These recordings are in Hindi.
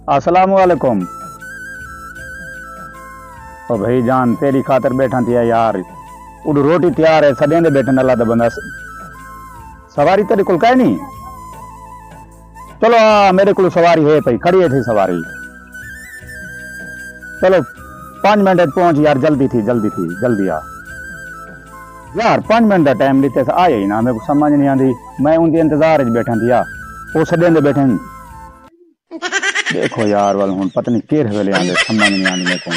अस्सलाम वालेकुम। ओ भाई जान तेरी खातर बैठा थी यार, उड़ रोटी तैयार है, सदें दे बैठन अल्लाह दा बंदा। सवारी तेरे कुल कह नहीं? चलो मेरे को सवारी है भाई, खड़ी है थी सवारी। चलो 5 मिनट पहुंच यार, जल्दी थी जल्दी आ यार। 5 मिनट का टाइम लेते आए ही ना, मेरे को समझ नहीं आती। मैं उनके इंतजार बैठा थी यार, वो सदें दे बैठे। देखो यार वाल हूं पता नहीं केर वेले आंदे, समझ नहीं आंदी मेरे को।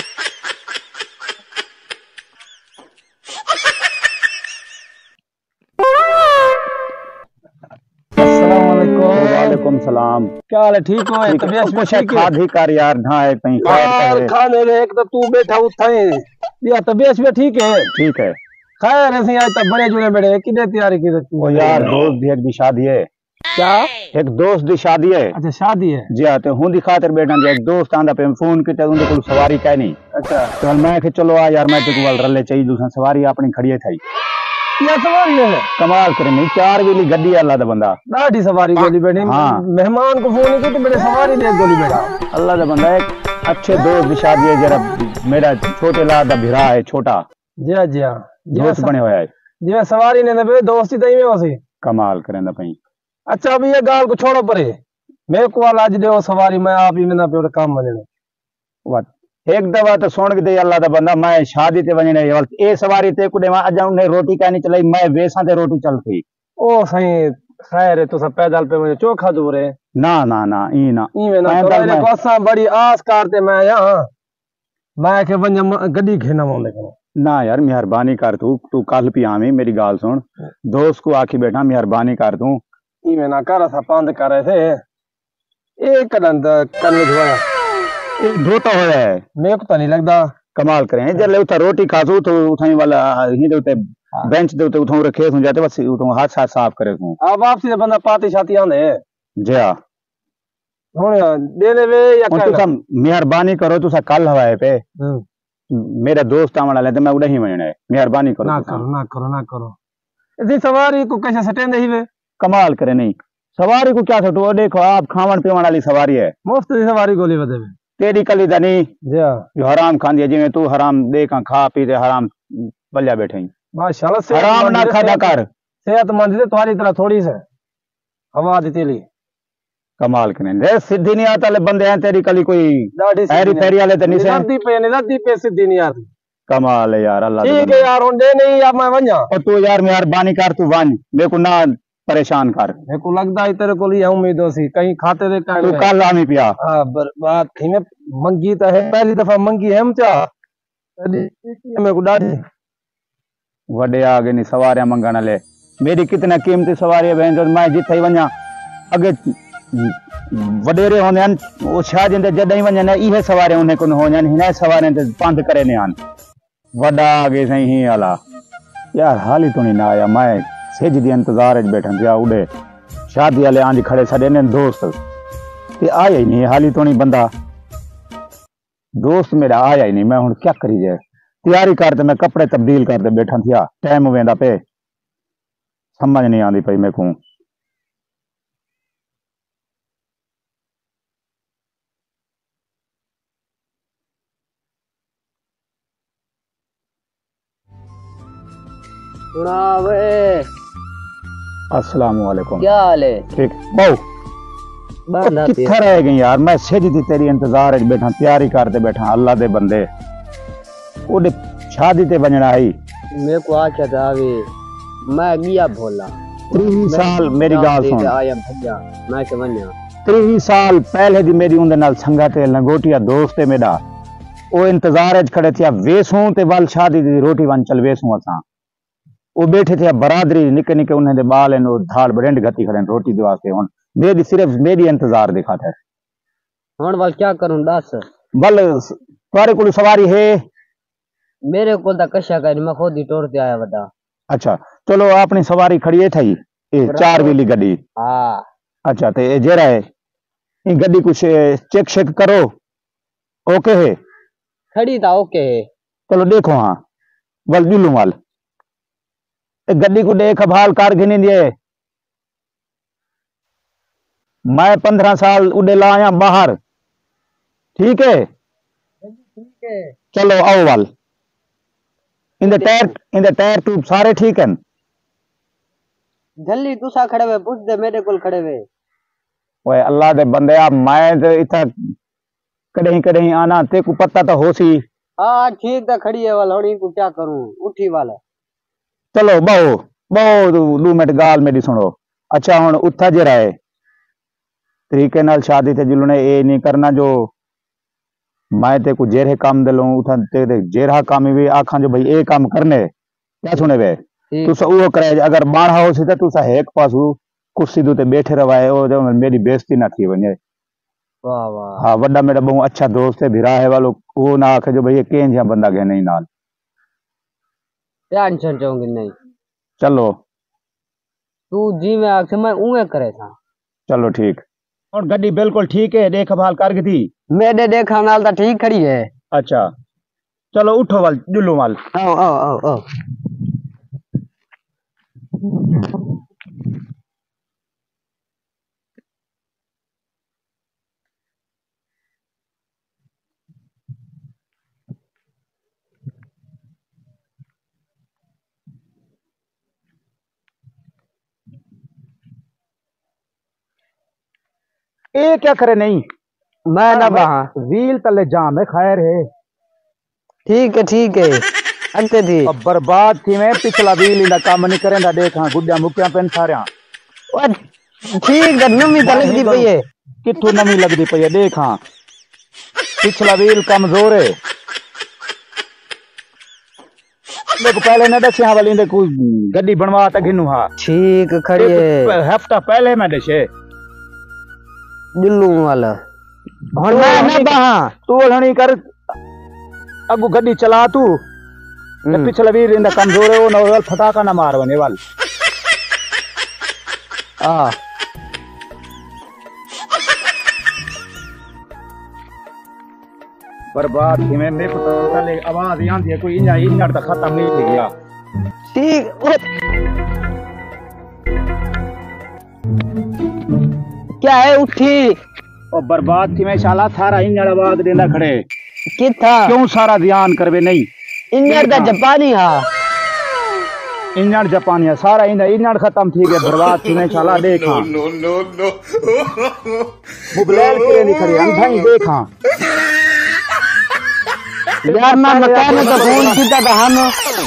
वालेकुम सलाम। क्या हाल है? ठीक हो? तबीयत कुछ खा धी कर यार, ढा है कहीं खाने रे। एक तो तू बैठा उठा या तबीयत भी ठीक है? ठीक है। खैर ऐसे आज तक बड़े जुड़े बड़े कितने तैयारी की वो यार दोस्त दी एक दी शादी है। क्या? एक दोस्त दी शादी है। अच्छा शादी है? जी हाँ, तो हूं दी खातिर बैठा जी। एक दोस्त आंदा पे फोन किया, उनके को सवारी कह नहीं। अच्छा तो मैं कि चलो आ यार, मैं तेको वाल रले चाहिए दूसरा सवारी अपनी खड़ी है थी। या सवारी है कमाल करे नहीं, 4 वेली गड्डी अल्लाह दा बंदा। दाढ़ी सवारी गोली बैठी। हाँ मेहमान को फोन की तो बड़े सवारी दे गोली बैठा। अल्लाह दा बंदा। एक अच्छे दोस्त दी शादी है जरा, मेरा छोटे लाल दा भिरा है छोटा। जी हाँ जी हाँ दोस्त बने हुआ है जी। सवारी ने बे दोस्ती तई में होसी। कमाल करेंदा पई। अच्छा अभी ये गाल को छोड़ो परे, मेरे को आज दे सवारी, मैं आप ही ना पे काम वजने वाट एक दवा तो सुन के दे अल्लाह दा बंदा। मैं शादी ते वजने ए सवारी ते कुडे मा अजा ने रोटी का नहीं चलाई, मैं वेसा ते रोटी चल थी। ओ सही खैर है तो सब पैदल पे मुझे चोखा दूर है। ना ना ना ई ना तो कोसा बड़ी आस करते मैं यहां मैं के वंज गड्डी खेना मो। लेकिन ना यार मेहरबानी कर, तू कल भी आवी, मेरी गाल सुन। दोस्त को आखी बैठा मेहरबानी कर तू। ई में ना कर सा पांद कर रहे थे एक कदम कन धोया धोता होया है, मेरे को तो नहीं लगता। कमाल करें जले उठा रोटी खासू तो उठाई वाला ही दे उते बेंच दे उते उठो रखे सु जाते बस उठो हाथ साथ साफ करे सु। अब वापसी बंदा पाती छाती आंदे जी हां हुन देने वे या तुसा मेहरबानी करो, तुसा कल हवाए पे मेरा दोस्त आवन वाला तो मैं उड़े ही वणने, मेहरबानी करो ना करो ना करो ना करो। इतनी सवारी को कैसे सटेंदे ही वे? कमाल करे नहीं, सवारी को क्या सटो? देखो आप खावन पीवन वाली सवारी है, मुफ्त दी सवारी गोली बदे में तेरी कली दनी जो हराम खांदी है, जिवें तू हराम दे का खा पी ते हराम बल्ला बैठे। माशाल्लाह से हराम ना खादा कर। सेहतमंद है तुम्हारी तरह थोड़ी से हवा दी तेली। कमाल करें रे, सीधी नहीं आता ले बंदे हैं तेरी कली कोई हैरी फेरी वाले तो नहीं से नदी पे सीधी नहीं आती। कमाल है यार अल्लाह। ठीक है यार दे नहीं अब मैं वन्या और तू यार मेहरबानी कर, तू वन मेरे को ना परेशान कर। मेरे को लगता है तेरे को उम्मीद सी कहीं खाते दे तू कल आमी पिया। हां बात थी में मंगी तो है, पहली दफा मंगी है हम चा मेरे को डाढ़ी वडे आगे नहीं सवारियां मंगण ले। मेरी कितना कीमती सवारी है, जो मैं जिथे वन्या अगे वडेरे होने वो छा जिंदे जडई वन्या इहे सवारियां उन्हें कोन होने हिने सवारियां ते पंध करे ने आन वडा आगे सही ही आला यार। हाल ही तो नहीं ना आया, मैं सेज दी इंतजार बैठा दिया उड़े शादी वाले आंज खड़े सडे ने दोस्त ते आया ही नहीं। हाल ही तो नहीं बंदा दोस्त मेरा आया ही नहीं। मैं हुन क्या करी जाए? तैयारी करते मैं कपड़े तब्दील करते बैठा थिया, टाइम वेंदा पे समझ नहीं आंदी पई मेरे को। अस्सलाम वालेकुम। क्या हाल है? ठीक बहु कित्थे रह गई यार? मैं सेजदी तेरी इंतजार च बैठा, तैयारी करते बैठा। अल्लाह दे बंदे ओडे शादी ते वणना है। मेरे को आख्या था वे मैं गया भोला 30 साल मेरी गाल सुन। आया भैया मैं के वन्या 30 साल पहले दी मेरी उनदे नाल संगत है, लंगोटिया दोस्त है मेरा। ओ इंतजार च खड़े थिया वेसू ते वाल शादी दी रोटी वन चल वेसू असा वो बैठे थे बरादरी निके निके उन्हें दे बाल नो धाड़ बड़ेंड गति खड़े रोटी दे वास्ते। हुन मेरी सिर्फ मेरी इंतजार दिखा था। हुन वाल क्या करूं दस? बल तुम्हारे को सवारी है? मेरे को दा कशा कर मैं खुद ही टोर ते आया बता। अच्छा चलो अपनी सवारी खड़ी है थई ए 4 व्हीली गड्डी। हां अच्छा ते ए जेरा है ई गड्डी कुछ चेक शेक करो ओके है? खड़ी था ओके है। चलो देखो हां वल दिलू वाल गड्डी को देख भाल कार घिनी दिए। मैं 15 साल उड़े लाया बाहर ठीक है ठीक है चलो आओ वाल इन द टायर ट्यूब सारे ठीक हैं जल्दी तुसा खड़े हुए पूछ दे मेरे को खड़े हुए ओए अल्लाह दे बंदे आप मैं तो इतना कहीं कहीं आना ते को पता तो हो सी हाँ ठीक है खड़ी है वाल होनी को क्या करूं उठी वाला चलो बहु बहु 2 मिनट गाल मेरी सुनो अच्छा हुन उथा जे रहे तरीके नाल शादी ते जुलने ए नहीं करना जो मैं ते को जेरे काम दे लूं उथा ते जेरा काम भी आखां जो भाई ए काम करने क्या सुने वे तुसा वो करे अगर बाणा हो सी तो तुसा एक पासू कुर्सी दे बैठे रवाए ओ जो मेरी बेइज्जती ना थी वने वाह वाह हाँ वड्डा मेरा बहु अच्छा दोस्त है भिरा है वालो वो ना आखे जो भैया कें जा बंदा गए नहीं नाल टेंशन चाहूंगी नहीं चलो तू जी में आख मैं उए करे था चलो ठीक और गड्डी बिल्कुल ठीक है देखभाल कर थी मैंने देखा नाल तो ठीक खड़ी है अच्छा चलो उठो वाल जुल्लू वाल आओ आओ आओ आओ ए क्या करे नहीं मैं ना बहा व्हील तले जाम है खैर है ठीक है अंते थी अब बर्बाद थी मैं पिछला व्हील इंदा काम नहीं करेंदा देखा गुड्डा मुक्या पेन सारिया और ठीक है नमी तो लगदी पई है किथों नमी लगदी पई है देखा पिछला व्हील कमजोर है देखो पहले न दसिया वाली दे कोई गड्डी बनवा त गिनू हा ठीक खड़ी है हफ्ता पहले मैं दसे जुल्लू वाला हुन मैं ना बहा तू हणी कर अगू गड्डी चला तू पिछला व्हील इंदा कमजोर है वो न फटाका ना मार वने वाल आ बर्बाद थी मैं देखो तो पहले आवाज आंदी है कोई इंजन तो खत्म नहीं थी गया ठीक क्या है उठी और बर्बाद थी मैं शाला सारा इंजन आवाज देना खड़े किथा क्यों सारा ध्यान करवे नहीं इंजन दा जापानी हा इंजन जापानिया सारा इंजन खत्म थी गया बर्बाद थी मैं शाला देखा मुबलैल के नहीं खड़ी अंधा ही देखा यार मैं मकान तो फोन किया था हम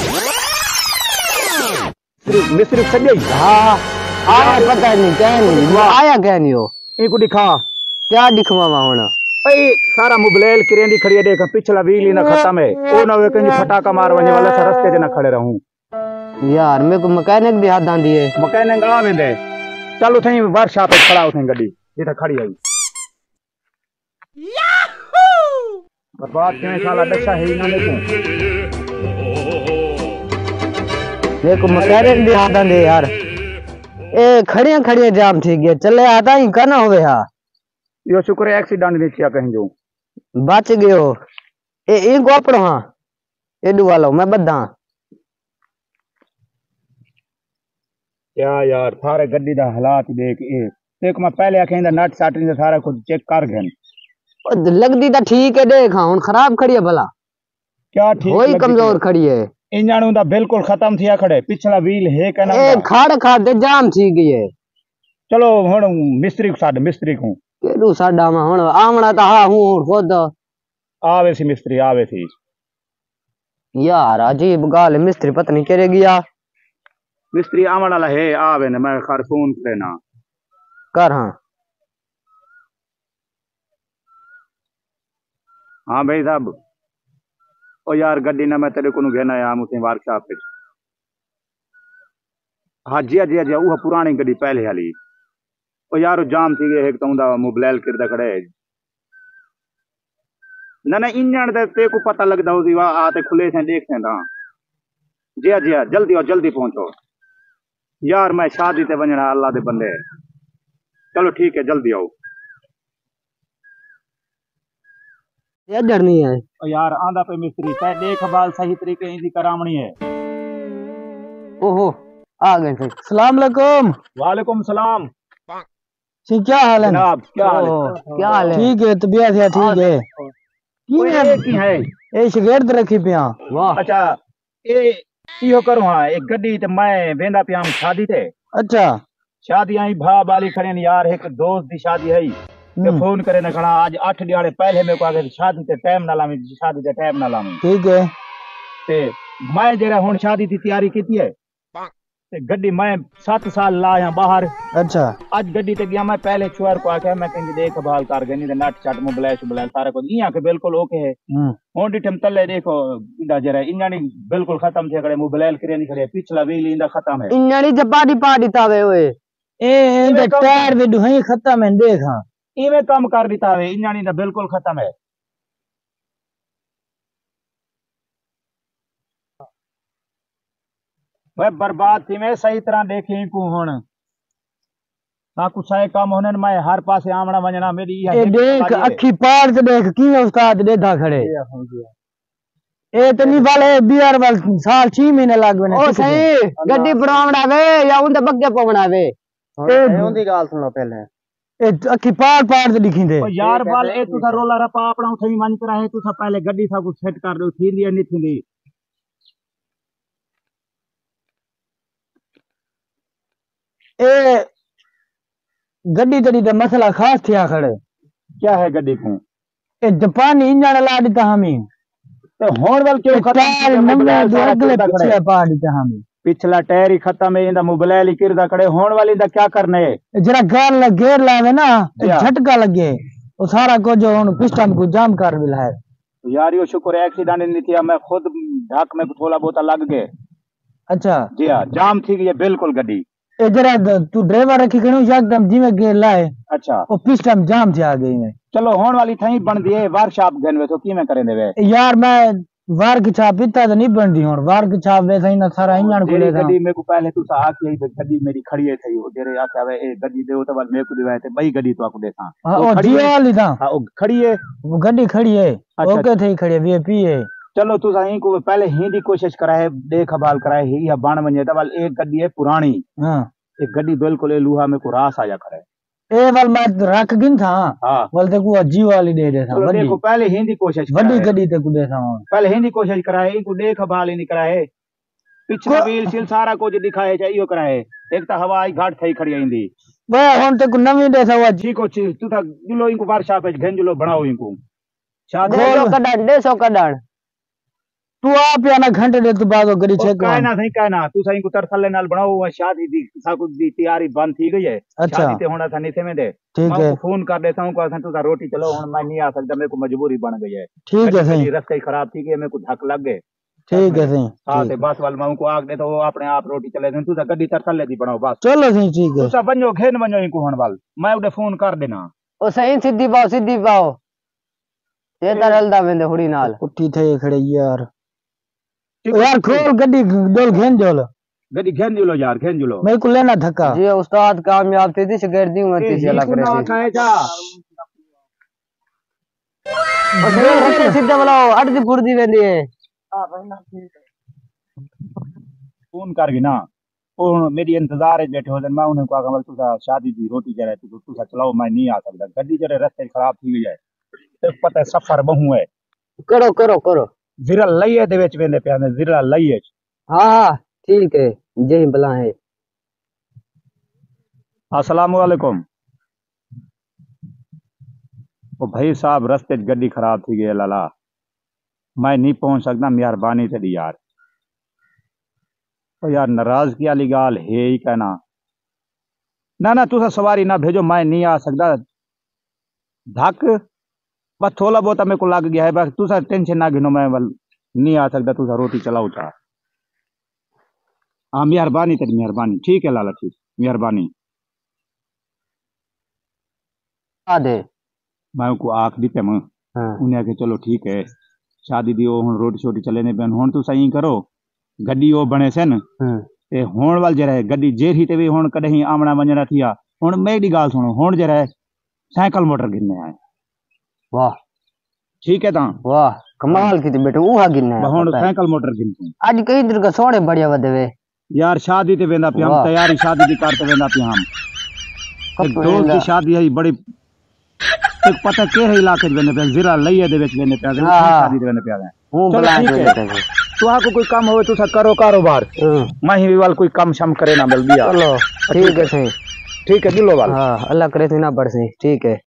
मिस्त्री सजे हाँ आया पता नहीं क्या नहीं आया क्या नहीं हो इनको दिखा क्या दिखवावा होना भाई सारा मुबलैल किरेंदी खड़ी है देखा पिछला व्हील ही ना खत्म है ओ ना वे कहीं फटाका मार वने वाला सा रास्ते से ना खड़े रहूं यार मेरे को मैकेनिक भी हाथ दांदी है मैकेनिक आ वेंदे चल उठई वर्कशॉप पे खड़ा उठई गड्डी जिथे खड़ी आई बर्बाद के साला दशा है ही ना मेरे को मैकेनिक भी हाथ दांदी है यार ए खड़िया जाम थी गया चले आता ही करना होवे हा यो शुक्र है एक्सीडेंट नहीं किया कहीं जो बच गयो ए गोपड़ो हां एडू वालो मैं बद्दा क्या यार थारे गड्डी दा हालात देख ए देख मैं पहले आखेंदा नट साटरी से सारा कुछ चेक कर गन लगदी ता ठीक है देख हुन खराब खड़ी है भला क्या ठीक वही कमजोर खड़ी है इंजन उदा बिल्कुल खत्म थिया खड़े पिछला व्हील है कना ए खाड़ दे जाम थी गई है चलो हुन मिस्त्री को साड मिस्त्री को केडू साडा में हुन आवणा ता हां हूं खुद आवे सी मिस्त्री आवे थी यार अजीब गाल मिस्त्री पता नहीं करे गया मिस्त्री आवण वाला है आवे ने मैं खर फोन करना कर हां हाँ भाई साहब ओ यार गड्डी ना मैं तेरे को घेना आया मुझे वर्कशॉप पे हाँ जी वो पुरानी गड्डी पहले वाली ओ यार वो जाम थी गए एक तो उंदा मोबाइल किरदा खड़े ना इंजन दे ते को पता लगदा होसी वा आते खुले से देख से दा जी जल्दी और जल्दी पहुंचो यार मैं शादी ते वणना अल्लाह दे बंदे चलो ठीक है जल्दी आओ इधर नहीं है ओ यार आंदा पे मिस्त्री ते देखभाल सही तरीके इनकी करामणी है ओहो आ गए थे सलाम अलैकुम वालेकुम सलाम ठीक क्या हाल है जनाब क्या हाल है क्या हाल है ठीक है तबीयत है ठीक है की है ए शिगर्द रखी पिया वाह अच्छा ए इहो करो हां एक गड्डी ते मैं वेंदा पिया शादी ते अच्छा शादी आई भा बाली खड़े यार एक दोस्त दी शादी है ते फोन करे न खड़ा आज 8 दिहाड़े पहले मेरे को आगे शादी ते टाइम ना लामी शादी ते टाइम ना लामी ठीक है ते मैं जरा हुन शादी दी तैयारी कीती है ते गड्डी मैं 7 साल लाया बाहर अच्छा आज गड्डी ते गया मैं पहले छुआर को आके मैं कहीं देखभाल कर गई नहीं नट चट मोबाइल सारा कुछ इया के बिल्कुल ओके है हुन डिठम तले देखो इंदा जरा इंजानी बिल्कुल खत्म थे करे मोबाइल करे नहीं करे पिछला व्हील इंदा खत्म है इंजानी जपाड़ी पाड़ी तावे ओए ए इंदे टायर भी दुहई खत्म है देख हां इवे काम कर दिता है इंजानी दा बिल्कुल खत्म है मैं बर्बाद थी मैं सही तरह देखे को हुन ना कुछ है काम होने मैं हर पासे आमना वजना मेरी ए देख अखी पार से देख की उस्ताद देधा खड़े ए तो नहीं वाले बियर वाल साल 6 महीने लागवे ने ओ सही गड्डी बनावड़ा वे या उनदे बग्गे पवना वे ए उनदी गाल सुनो पहले ए अखी पार पार से लिखी दे ओ यार बाल ए तुसा रोला रपा अपना उठई मन करा है तुसा पहले गड्डी सा कुछ सेट कर दो थींदी नहीं थींदी ए गड्डी तड़ी दा मसला खास थिया खड़े क्या है गड्डी को ए जापानी इंजन ला दिता हमी तो होण वाल क्यों टायर नंबर दो अगले पिछले पा दिता हमी पिछला टायर ही खत्म है इंदा मोबाइल ही किरदा खड़े होण वाली दा क्या करने है जरा गाल गेर लावे ना झटका लगे वो सारा को जो हुन पिस्टन को जाम कर मिला है यार यो शुक्र एक्सीडेंट नहीं थिया मैं खुद ढाक में थोड़ा बहुत लग गए अच्छा जी हां जाम थी गई बिल्कुल गड्डी ए जरा तू ड्राइवर रखी कणो एकदम जिमे गेर लाए अच्छा वो पिस्टन जाम थी आ गई में चलो होण वाली थई बन दिए वर्कशॉप गनवे तो की में करे देवे यार मैं वार की छाप इतना तो नहीं बनती हुन वार की छाप वैसे ही ना सारा इंजन को ले गड्डी मेरे को पहले तू सा आके गड्डी मेरी खड़ी है थई तेरे आके वे ए गड्डी देओ तो मेरे को दिवाए थे बई गड्डी तो आपको देता हां ओ जियो वाली था हां ओ खड़ी है वो गड्डी खड़ी है ओके थई खड़ी है वीआईपी है चलो तू सही को पहले ही दी कोशिश कराए देखभाल कराए ही या बाण वने तो एक गड्डी है पुरानी हां एक गड्डी बिल्कुल लूहा में को रास आया करे ए वाल मैं रख गिन था हां बोल ते को जियो वाली दे था बड़ी देखो पहले ही दी कोशिश बड़ी गड्डी ते को दे था पहले ही दी कोशिश कराए इनको देखभाल ही नहीं कराए पिछला व्हील सील सारा कुछ दिखाए चाहिए कराए एक तो हवाई घाट थई खड़ी आंदी बे हुन ते को नवी दे था ठीक हो तू था जुलो इनको वर्कशॉप पे घेंजुलो बनाओ इनको शादी सो कडान 150 कडान तू आप या ना घंटे दे तू बाद गड़ी चेक कहना तू सही को तरसले नाल बनाओ शादी दी साकु दी तैयारी बंद थी गई है शादी ते होना था नीचे में दे मैं फोन कर देता हूं को तू रोटी चलो हुन मैं नहीं आ सकता मेरे को मजबूरी बन गई है ठीक है सही रास्ता ही खराब थी कि मेरे को धक लग गए ठीक है सही हां ते बस वाल मैं को आग दे तो वो अपने आप रोटी चले तू गड्डी तरसले दी बनाओ बस चलो सही ठीक है तू सब बनो घेन बनो इनको हुन वाल मैं उडे फोन कर देना ओ सही सीधी पाओ ये तरलदा वेंदे हुड़ी नाल उठी थे खड़े यार यार खोल गड्डी डोल घेन जोल गड्डी घेन जुलो यार घेन जुलो मेरे को लेना धक्का जी उस्ताद कामयाब थी थी शिकायत दी हुई थी चला करे खाए जा और सीधा बुलाओ अड़दी फुर्दी वेंदी है हां भाई ना फोन कर ना और मेरी इंतजार है बैठे हो मैं उन्हें कहा कमल तू शादी दी रोटी जरा तू चलाओ मैं नहीं आ सकता गड्डी जरा रास्ते खराब थी गई है तो पता है सफर बहु है करो करो करो जिरा लइए दे विच वेंदे पिया ने जिरा लइए हां हां ठीक है जय भला है अस्सलाम वालेकुम ओ भाई साहब रास्ते गड्डी खराब थी गई लाला मैं नहीं पहुंच सकता मेहरबानी तेरी यार तो यार नाराजगी वाली गाल है ही कहना ना ना तुसा सवारी ना भेजो मैं नहीं आ सकता धक बस थोड़ा बहुत मेरे को लग गया है बस तुसा टेंशन ना गिनो मैं नहीं आ सकता तुसा रोटी चलाओ चाह हाँ मेहरबानी तेरी मेहरबानी ठीक है लाला ठीक मेहरबानी दे मैं उनको आख दी मैं उन्हें आके चलो ठीक है शादी दी हुन रोटी छोटी चले ने पेन हुन तू सही करो गड्डी ओ बने सन ते हुन वाल जरा गड्डी जेरी ते भी हुन कदे आमना वंजना थिया हुन मेरी गाल सुनो हुन जरा साइकिल मोटर गिनने आए वाह ठीक है ता वाह कमाल की बेटे उहा गिनने हुन साइकिल मोटर गिनते आज कई दिन का सोने बढ़िया वदवे यार शादी ते वेंदा पे हम तैयारी शादी दी करते वेंदा पे हम एक दोस्त की शादी है बड़ी एक पता केरे इलाके च वेंदे पे जिला लइए दे विच वेंदे पे शादी दे वेंदे पे हूं चलो बुलाए ठीक है तुहा को कोई काम होवे तुसा करो कारोबार मैं ही वाल कोई काम शम करे ना मिल दिया चलो ठीक है सही ठीक है दिलो वाल हाँ अल्लाह करे तू ना पड़ सही ठीक है।